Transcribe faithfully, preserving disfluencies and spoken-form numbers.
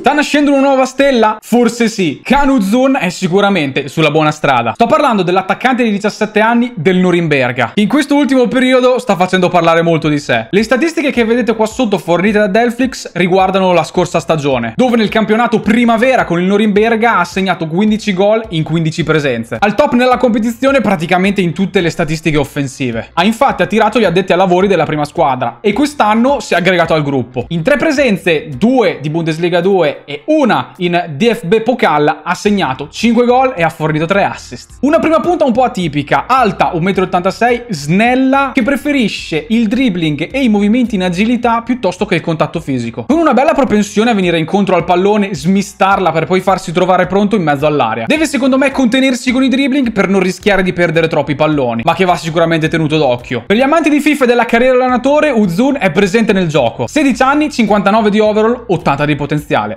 Sta nascendo una nuova stella? Forse sì. Can Uzun è sicuramente sulla buona strada. Sto parlando dell'attaccante di diciassette anni del Norimberga, che in questo ultimo periodo sta facendo parlare molto di sé. Le statistiche che vedete qua sotto fornite da Delflix riguardano la scorsa stagione, dove nel campionato primavera con il Norimberga ha segnato quindici gol in quindici presenze. Al top nella competizione praticamente in tutte le statistiche offensive. Ha infatti attirato gli addetti ai lavori della prima squadra e quest'anno si è aggregato al gruppo. In tre presenze, due di Bundesliga due e una in D F B Pokal, ha segnato cinque gol e ha fornito tre assist. Una prima punta un po' atipica, alta uno virgola ottantasei metri, snella, che preferisce il dribbling e i movimenti in agilità piuttosto che il contatto fisico, con una bella propensione a venire incontro al pallone, smistarla per poi farsi trovare pronto in mezzo all'area. Deve secondo me contenersi con i dribbling per non rischiare di perdere troppi palloni, ma che va sicuramente tenuto d'occhio. Per gli amanti di FIFA e della carriera allenatore, Uzun è presente nel gioco. sedici anni, cinquantanove di overall, ottanta di potenziale.